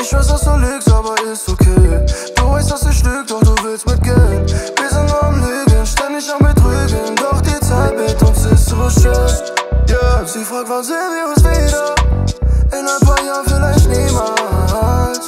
Ich weiß, dass du lügst, aber ist okay. Du weißt, dass ich lüg, doch du willst mitgehen. Wir sind nur am Lügen, ständig am Betrügen. Doch die Zeit mit uns ist so schön. Yeah. Sie fragt, wann sehen wir uns wieder? In ein paar Jahren vielleicht niemals.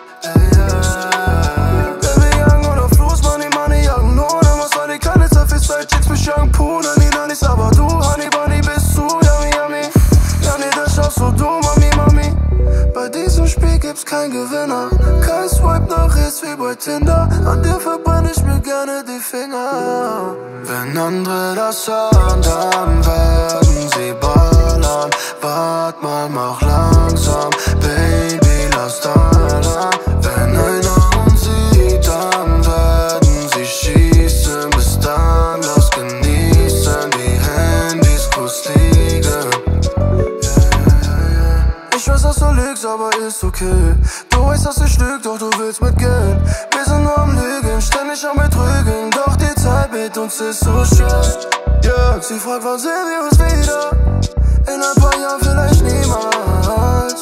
Baby, jagen oder Fluss, Money, jagen ohne was. Honey, keine Zeit für Sidechicks, mich jagen Poon. Honey, dann ist aber du, Honey, Bunny, bist du, yummy. Ja, nee, das schaust so du, Mami. Bei diesem Spiel gibt's kein Gewinner. Kein Swipe nach rechts wie bei Tinder. An dir verbrenne ich mir gerne die Finger. Wenn andere das hören, dann werden sie ballern. Wart mal, mach langsam, Baby, lass Alarm. Wenn einer uns sieht, dann werden sie schießen. Bis dann, lass genießen, die Handys kurz liegen. Ich weiß, dass du lügst, aber ist okay. Du weißt, dass ich lüg, doch du willst mitgehen. Wir sind nur am Lügen, ständig am Betrügen. Doch die Zeit mit uns ist so schön. Yeah. Sie fragt, wann sehen wir uns wieder? In ein paar Jahren vielleicht niemals.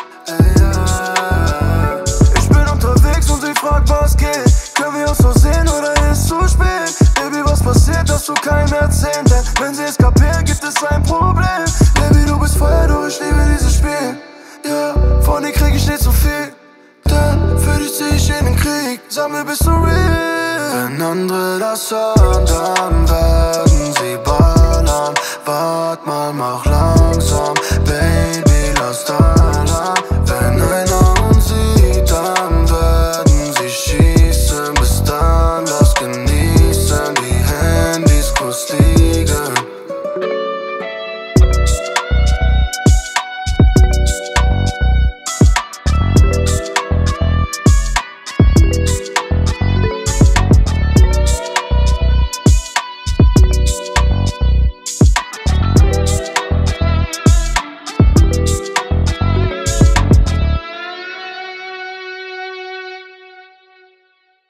Ich bin unterwegs und sie fragt, was geht. Können wir uns noch sehen oder ist zu spät? Baby, was passiert, dass du keinem erzählen? Denn wenn sie es kapieren, gibt es ein Problem. Baby, du bist Feuer, du, ich liebe dieses Spiel. Ja, yeah, von dir krieg ich nicht so viel. Denn für dich zieh ich in den Krieg. Sag mir, bist du real? Wenn andere das hören, dann werden sie ballern. Wart mal, mach langsam,